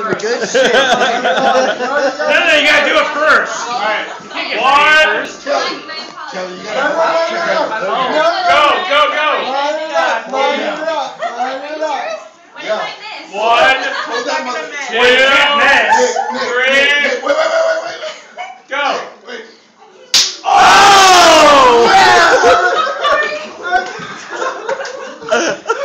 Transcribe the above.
for good shit. No, you gotta do it first. Alright. One. Kelly, you gotta Go. Line it up. One. Two. Three. Wait. Go. Oh!